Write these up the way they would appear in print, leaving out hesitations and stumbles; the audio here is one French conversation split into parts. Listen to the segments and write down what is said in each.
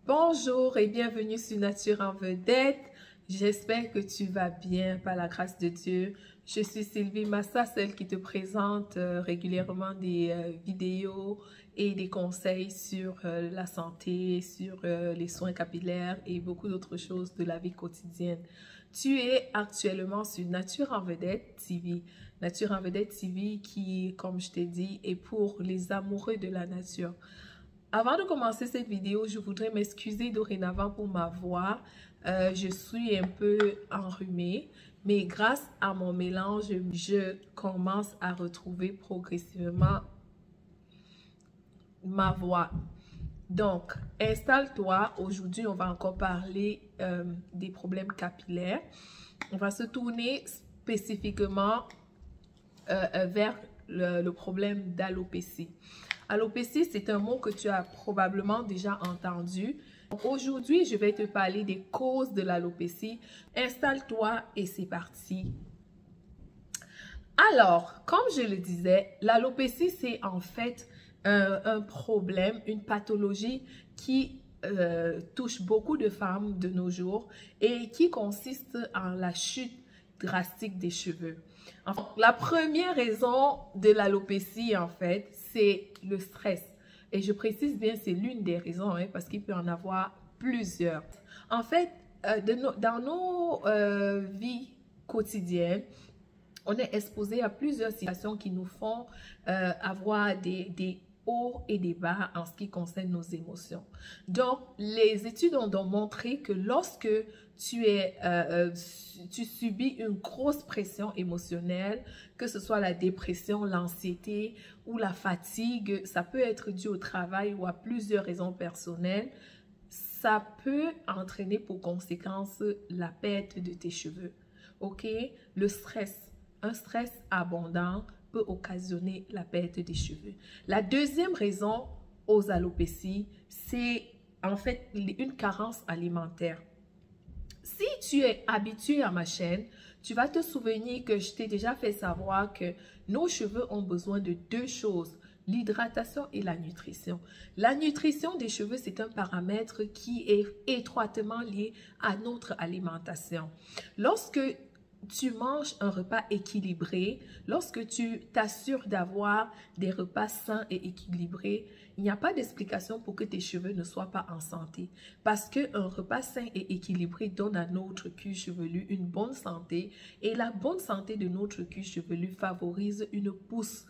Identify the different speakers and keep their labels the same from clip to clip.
Speaker 1: Bonjour et bienvenue sur Nature en Vedette. J'espère que tu vas bien par la grâce de Dieu. Je suis Sylvie Massa, celle qui te présente régulièrement des vidéos et des conseils sur la santé, sur les soins capillaires et beaucoup d'autres choses de la vie quotidienne. Tu es actuellement sur Nature en Vedette TV. Nature en Vedette TV qui, comme je t'ai dit, est pour les amoureux de la nature. Avant de commencer cette vidéo, je voudrais m'excuser dorénavant pour ma voix. Je suis un peu enrhumée, mais grâce à mon mélange, je commence à retrouver progressivement ma voix. Donc, installe-toi. Aujourd'hui, on va encore parler des problèmes capillaires. On va se tourner spécifiquement vers le problème d'alopécie. Alopécie, c'est un mot que tu as probablement déjà entendu. Aujourd'hui, je vais te parler des causes de l'alopécie. Installe-toi et c'est parti. Alors, comme je le disais, l'alopécie, c'est en fait un problème, une pathologie qui touche beaucoup de femmes de nos jours et qui consiste en la chute drastique des cheveux. Enfin, la première raison de l'alopécie, en fait, c'est le stress. Et je précise bien, c'est l'une des raisons, hein, parce qu'il peut en avoir plusieurs. En fait, dans nos vies quotidiennes, on est exposé à plusieurs situations qui nous font avoir des hauts et des bas en ce qui concerne nos émotions. Donc, les études ont donc montré que lorsque tu subis une grosse pression émotionnelle, que ce soit la dépression, l'anxiété ou la fatigue, ça peut être dû au travail ou à plusieurs raisons personnelles, ça peut entraîner pour conséquence la perte de tes cheveux. OK? Le stress, un stress abondant peut occasionner la perte des cheveux. La deuxième raison aux alopécies, c'est en fait une carence alimentaire. Si tu es habitué à ma chaîne, tu vas te souvenir que je t'ai déjà fait savoir que nos cheveux ont besoin de deux choses, l'hydratation et la nutrition. La nutrition des cheveux, c'est un paramètre qui est étroitement lié à notre alimentation. Lorsque tu manges un repas équilibré, lorsque tu t'assures d'avoir des repas sains et équilibrés, il n'y a pas d'explication pour que tes cheveux ne soient pas en santé. Parce qu'un repas sain et équilibré donne à notre cuir chevelu une bonne santé et la bonne santé de notre cuir chevelu favorise une pousse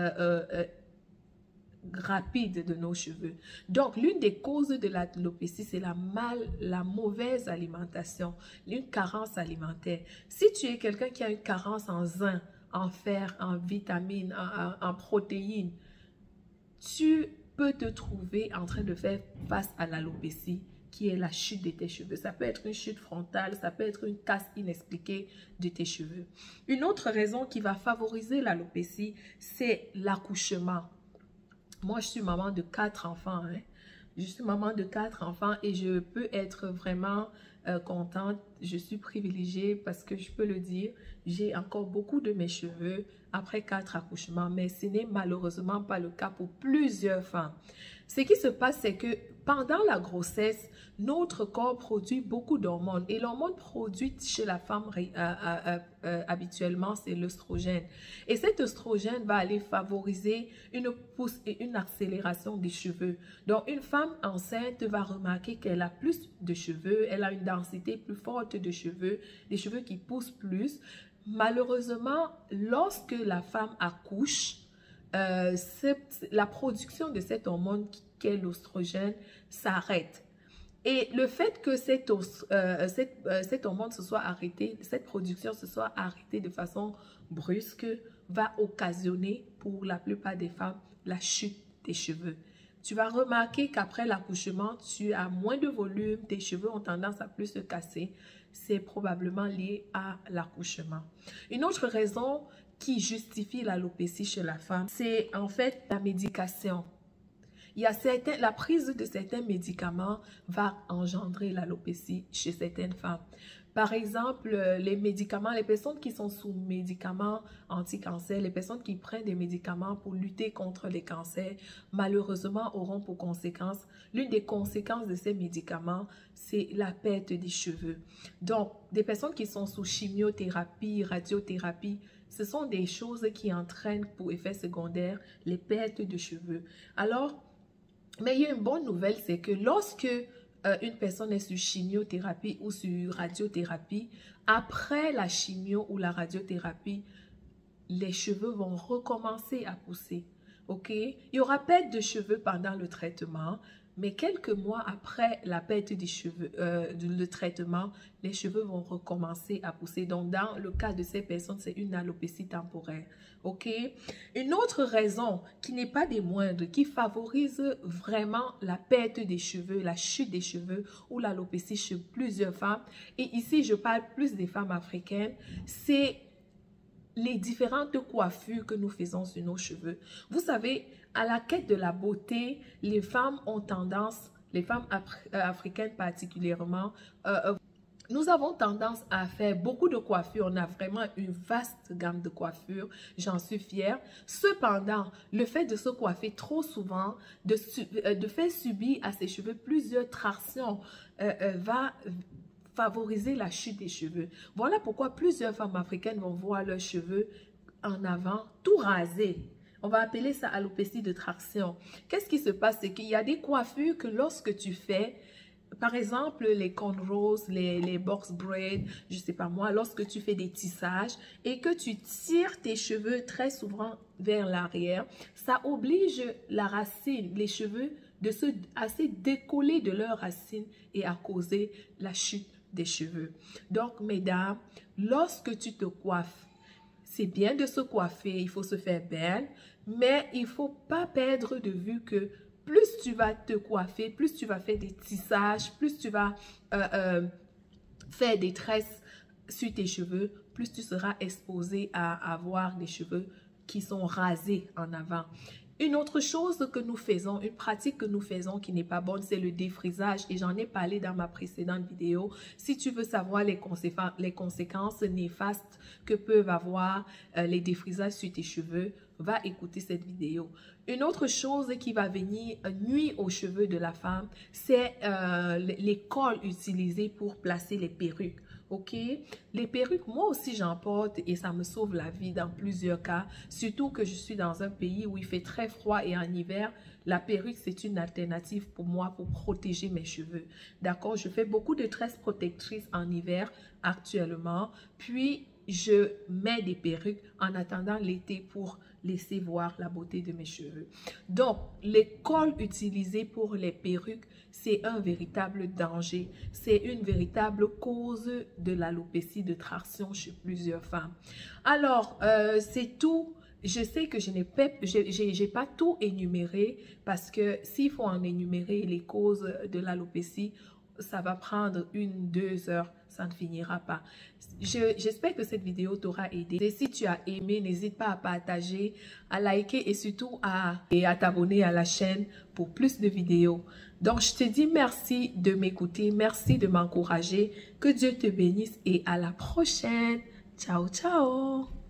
Speaker 1: rapide de nos cheveux. Donc, l'une des causes de l'alopécie, c'est la mauvaise alimentation, une carence alimentaire. Si tu es quelqu'un qui a une carence en zinc, en fer, en vitamines, en protéines, tu peux te trouver en train de faire face à l'alopécie, qui est la chute de tes cheveux. Ça peut être une chute frontale, ça peut être une casse inexpliquée de tes cheveux. Une autre raison qui va favoriser l'alopécie, c'est l'accouchement. Moi, je suis maman de 4 enfants. Hein. Je suis maman de 4 enfants et je peux être vraiment contente. Je suis privilégiée parce que je peux le dire, j'ai encore beaucoup de mes cheveux après 4 accouchements. Mais ce n'est malheureusement pas le cas pour plusieurs femmes. Ce qui se passe, c'est que pendant la grossesse, notre corps produit beaucoup d'hormones. Et l'hormone produite chez la femme habituellement, c'est l'œstrogène. Et cet œstrogène va aller favoriser une pousse et une accélération des cheveux. Donc, une femme enceinte va remarquer qu'elle a plus de cheveux, elle a une densité plus forte de cheveux, des cheveux qui poussent plus. Malheureusement, lorsque la femme accouche, la production de cette hormone qu'est l'œstrogène s'arrête. Et le fait que cette hormone se soit arrêtée, cette production se soit arrêtée de façon brusque, va occasionner pour la plupart des femmes la chute des cheveux. Tu vas remarquer qu'après l'accouchement, tu as moins de volume, tes cheveux ont tendance à plus se casser. C'est probablement lié à l'accouchement. Une autre raison qui justifie l'alopécie chez la femme, c'est en fait la médication. La prise de certains médicaments va engendrer l'alopécie chez certaines femmes. Par exemple, les médicaments, les personnes qui sont sous médicaments anti-cancer, les personnes qui prennent des médicaments pour lutter contre les cancers, malheureusement auront pour conséquence, l'une des conséquences de ces médicaments, c'est la perte des cheveux. Donc, des personnes qui sont sous chimiothérapie, radiothérapie, ce sont des choses qui entraînent pour effet secondaire les pertes de cheveux. Alors, mais il y a une bonne nouvelle, c'est que lorsque une personne est sur chimiothérapie ou sur radiothérapie, après la chimio ou la radiothérapie, les cheveux vont recommencer à pousser. Ok? Il y aura perte de cheveux pendant le traitement, mais quelques mois après la perte des cheveux, le traitement, les cheveux vont recommencer à pousser. Donc, dans le cas de ces personnes, c'est une alopécie temporaire. Ok? Une autre raison qui n'est pas des moindres, qui favorise vraiment la perte des cheveux, la chute des cheveux ou l'alopécie chez plusieurs femmes, et ici je parle plus des femmes africaines, c'est les différentes coiffures que nous faisons sur nos cheveux. Vous savez, à la quête de la beauté, les femmes ont tendance, les femmes africaines particulièrement, nous avons tendance à faire beaucoup de coiffures. On a vraiment une vaste gamme de coiffures. J'en suis fière. Cependant, le fait de se coiffer trop souvent, de faire subir à ses cheveux plusieurs tractions, va favoriser la chute des cheveux. Voilà pourquoi plusieurs femmes africaines vont voir leurs cheveux en avant, tout rasés. On va appeler ça alopécie de traction. Qu'est-ce qui se passe? C'est qu'il y a des coiffures que lorsque tu fais, par exemple, les cornrows, les box braids, je sais pas moi, lorsque tu fais des tissages et que tu tires tes cheveux très souvent vers l'arrière, ça oblige la racine, les cheveux, de se assez décoller de leurs racines et à causer la chute des cheveux. Donc, mesdames, lorsque tu te coiffes, c'est bien de se coiffer, il faut se faire belle, mais il ne faut pas perdre de vue que plus tu vas te coiffer, plus tu vas faire des tissages, plus tu vas faire des tresses sur tes cheveux, plus tu seras exposé à avoir des cheveux qui sont rasés en avant. Une autre chose que nous faisons, une pratique que nous faisons qui n'est pas bonne, c'est le défrisage. Et j'en ai parlé dans ma précédente vidéo. Si tu veux savoir les conséquences néfastes que peuvent avoir les défrisages sur tes cheveux, va écouter cette vidéo. Une autre chose qui va venir nuire aux cheveux de la femme, c'est les cols utilisés pour placer les perruques. Ok, les perruques, moi aussi j'en porte et ça me sauve la vie dans plusieurs cas, surtout que je suis dans un pays où il fait très froid et en hiver, la perruque c'est une alternative pour moi pour protéger mes cheveux. D'accord, je fais beaucoup de tresses protectrices en hiver actuellement, puis je mets des perruques en attendant l'été pour laisser voir la beauté de mes cheveux. Donc, les cols utilisés pour les perruques, c'est un véritable danger. C'est une véritable cause de l'alopécie de traction chez plusieurs femmes. Alors, c'est tout. Je sais que je n'ai pas tout énuméré parce que s'il faut en énumérer les causes de l'alopécie, ça va prendre 1-2 heures, ça ne finira pas. J'espère que cette vidéo t'aura aidé. Et si tu as aimé, n'hésite pas à partager, à liker et surtout à t'abonner à la chaîne pour plus de vidéos. Donc, je te dis merci de m'écouter, merci de m'encourager. Que Dieu te bénisse et à la prochaine. Ciao, ciao!